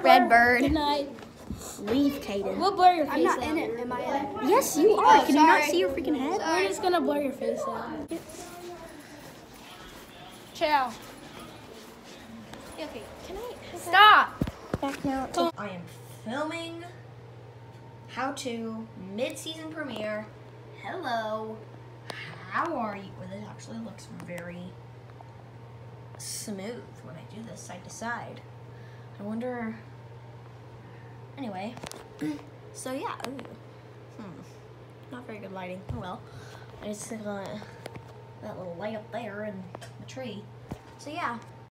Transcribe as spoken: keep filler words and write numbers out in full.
Red bird. Good night. Leave, Caden. We'll blur your face I'm not out. in it, am I in it? Yes, you are. Oh, Can you not sorry. see your freaking head? We're just gonna blur your face out. Ciao. Okay, can I? Stop. Back now. To I am filming How To mid-season premiere. Hello. How are you? Well, this actually looks very smooth when I do this side to side. I wonder. Anyway, so yeah. Ooh. Hmm. Not very good lighting. Oh well. I just got that little light up there and the tree. So yeah.